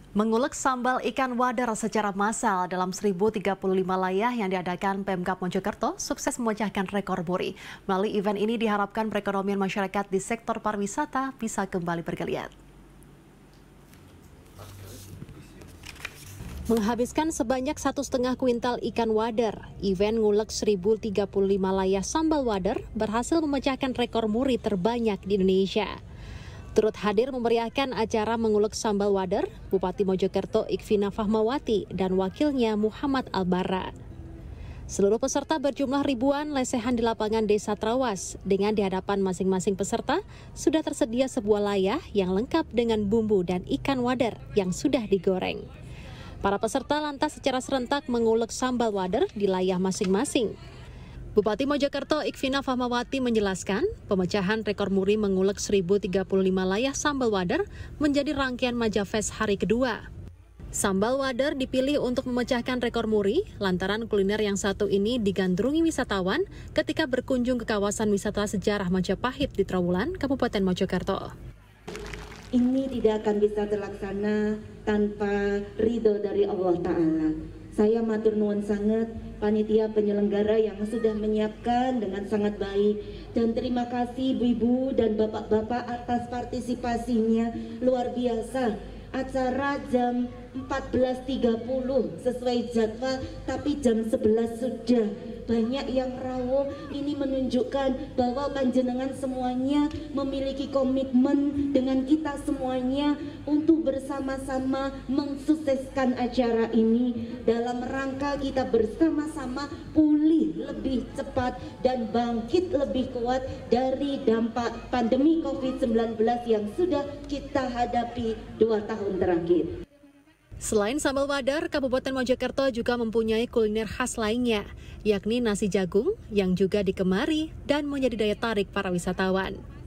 Mengulek sambal ikan wadar secara massal dalam 1035 layah yang diadakan Pemkab Mojokerto sukses memecahkan rekor muri. Melalui event ini diharapkan perekonomian masyarakat di sektor pariwisata bisa kembali bergeliat. Menghabiskan sebanyak 1,5 kuintal ikan wadar, event ngulek 1035 layah sambal wadar berhasil memecahkan rekor muri terbanyak di Indonesia. Turut hadir memeriahkan acara mengulek sambal wadar, Bupati Mojokerto Ikvina Fahmawati dan wakilnya Muhammad Albara. Seluruh peserta berjumlah ribuan lesehan di lapangan Desa Trawas. Dengan di hadapan masing-masing peserta, sudah tersedia sebuah layah yang lengkap dengan bumbu dan ikan wadar yang sudah digoreng. Para peserta lantas secara serentak mengulek sambal wadar di layah masing-masing. Bupati Mojokerto Ikvina Fahmawati menjelaskan, pemecahan rekor muri mengulek 1035 layah sambal wadar menjadi rangkaian Majafest hari kedua. Sambal wadar dipilih untuk memecahkan rekor muri lantaran kuliner yang satu ini digandrungi wisatawan ketika berkunjung ke kawasan wisata sejarah Majapahit di Trawulan, Kabupaten Mojokerto. Ini tidak akan bisa terlaksana tanpa ridho dari Allah Ta'ala. Saya matur nuwun sangat panitia penyelenggara yang sudah menyiapkan dengan sangat baik, dan terima kasih ibu-ibu dan bapak-bapak atas partisipasinya luar biasa. Acara jam 14.30 sesuai jadwal, tapi jam 11 sudah banyak yang rawuh. Ini menunjukkan bahwa panjenengan semuanya memiliki komitmen dengan kita semuanya untuk bersama-sama mensukseskan acara ini dalam rangka kita bersama-sama pulih lebih cepat dan bangkit lebih kuat dari dampak pandemi COVID-19 yang sudah kita hadapi 2 tahun terakhir. Selain sambal wadar, Kabupaten Mojokerto juga mempunyai kuliner khas lainnya, yakni nasi jagung yang juga digemari dan menjadi daya tarik para wisatawan.